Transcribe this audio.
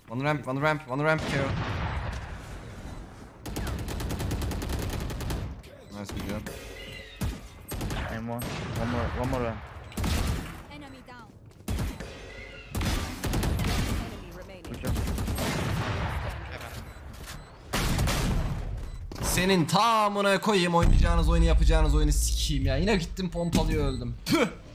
One ramp, one ramp, one ramp kill. Nice, good job. I'm one. One more round. Enemy down. Enemy remaining. Good job. Senin tamamına koyayım, oynayacağınız oyunu yapacağınız oyunu sikeyim ya. Yine gittim pompalıyor öldüm. Püh.